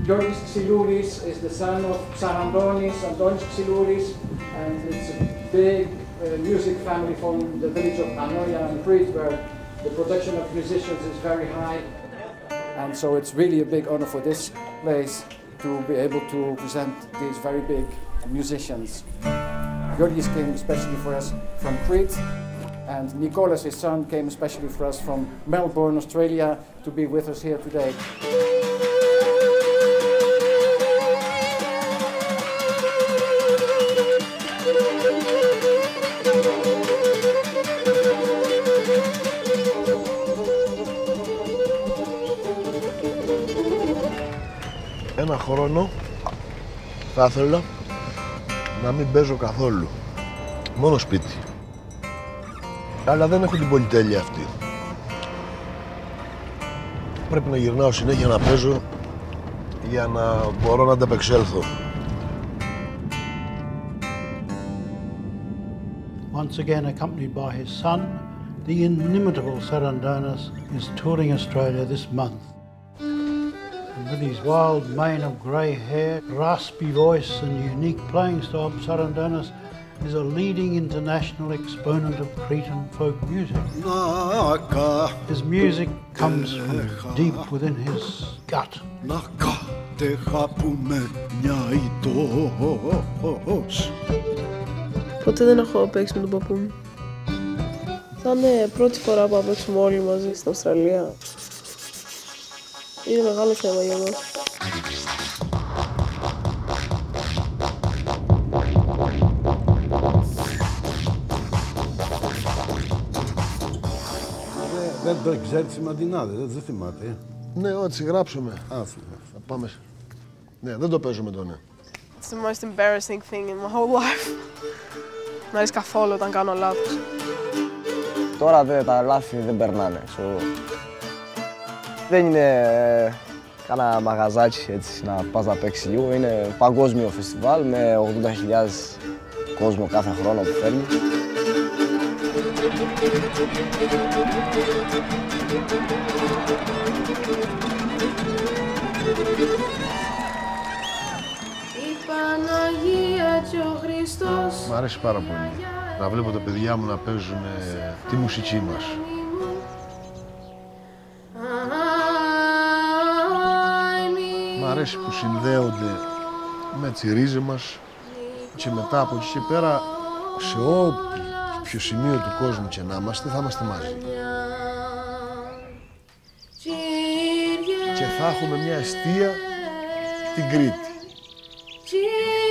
Yuri is the son of Antonis Xylouris, and it's a big music family from the village of Anoia and Crete, where the production of musicians is very high. And so it's really a big honor for this place to be able to present these very big musicians. Yuri came especially for us from Crete, and Nicholas, his son, came especially for us from Melbourne, Australia, to be with us here today. Ένα χρόνο θα ήθελα να μην παίζω καθόλου, μόνο σπίτι. Αλλά δεν έχω την πολυτέλεια αυτή. Πρέπει να γυρνάω συνέχεια να παίζω για να μπορώ να ανταπεξέλθω. Once again accompanied by his son, the inimitable Sarandonis is touring Australia this month. And with his wild mane of grey hair, raspy voice and unique playing style, Sarandonis is a leading international exponent of Cretan folk music. His music comes from deep within his gut. Ποτέ δεν έχω παίξει με τον παππού μου. Θα είναι πρώτη φορά που θα παίξουμε όλοι μαζί στην Αυστραλία. Είναι μεγάλο θέμα για μας. Δεν το ξέρει σημαντινάδε, δεν θυμάται. Ναι, ό,τι γράψουμε. Θα πάμε. Ναι, δεν το παίζουμε το ναι. It's the most embarrassing thing in my whole life. Μ' αρέσει καθόλου όταν κάνω λάθος. Τώρα τα λάθη δεν περνάνε. Δεν είναι κάνα μαγαζάκι έτσι να πας να παίξεις λίγο. Είναι παγκόσμιο φεστιβάλ με 80.000 κόσμο κάθε χρόνο που φέρνει. Η Παναγία και ο Χριστός. Μ' αρέσει πάρα πολύ να βλέπω τα παιδιά μου να παίζουν τη μουσική μας. Μ' αρέσει που συνδέονται με τις ρίζες μας και μετά από εκεί και πέρα σε όποιο σημείο του κόσμου και να είμαστε, θα είμαστε μαζί. Και θα έχουμε μια εστία την Κρήτη.